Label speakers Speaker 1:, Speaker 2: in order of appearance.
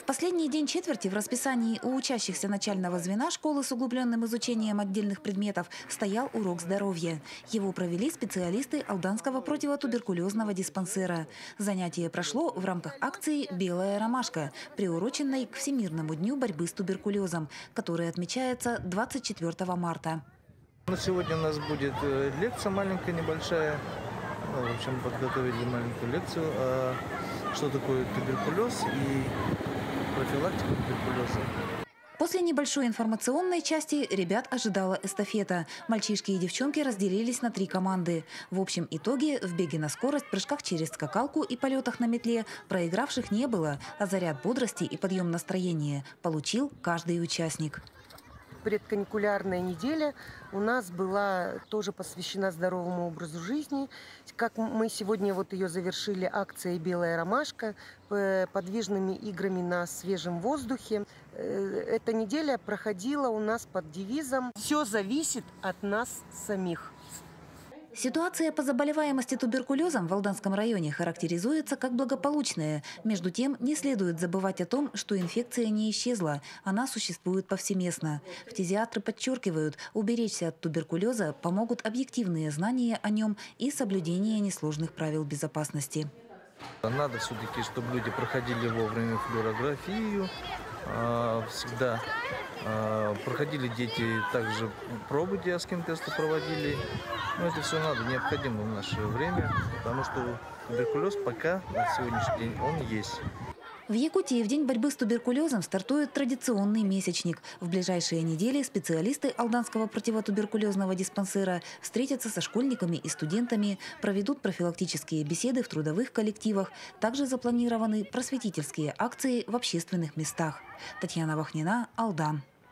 Speaker 1: Последний день четверти в расписании у учащихся начального звена школы с углубленным изучением отдельных предметов стоял урок здоровья. Его провели специалисты Алданского противотуберкулезного диспансера. Занятие прошло в рамках акции «Белая ромашка», приуроченной к Всемирному дню борьбы с туберкулезом, который отмечается 24 марта.
Speaker 2: Сегодня у нас будет лекция маленькая, небольшая. В общем, подготовили маленькую лекцию, что такое туберкулез и профилактика туберкулеза.
Speaker 1: После небольшой информационной части ребят ожидала эстафета. Мальчишки и девчонки разделились на 3 команды. В общем итоге в беге на скорость, прыжках через скакалку и полетах на метле проигравших не было, а заряд бодрости и подъем настроения получил каждый участник.
Speaker 3: Предканикулярная неделя у нас была тоже посвящена здоровому образу жизни. Как мы сегодня ее завершили акцией «Белая ромашка», подвижными играми на свежем воздухе. Эта неделя проходила у нас под девизом «Все зависит от нас самих».
Speaker 1: Ситуация по заболеваемости туберкулезом в Алданском районе характеризуется как благополучная. Между тем, не следует забывать о том, что инфекция не исчезла, она существует повсеместно. Фтизиатры подчеркивают, уберечься от туберкулеза помогут объективные знания о нем и соблюдение несложных правил безопасности.
Speaker 2: Надо все-таки, чтобы люди проходили вовремя флюорографию, всегда проходили дети также пробы, диаскин-тесты проводили. Но это все надо, необходимо в наше время, потому что туберкулез пока на сегодняшний день он есть.
Speaker 1: В Якутии в день борьбы с туберкулезом стартует традиционный месячник. В ближайшие недели специалисты Алданского противотуберкулезного диспансера встретятся со школьниками и студентами, проведут профилактические беседы в трудовых коллективах. Также запланированы просветительские акции в общественных местах. Татьяна Вахнина, Алдан.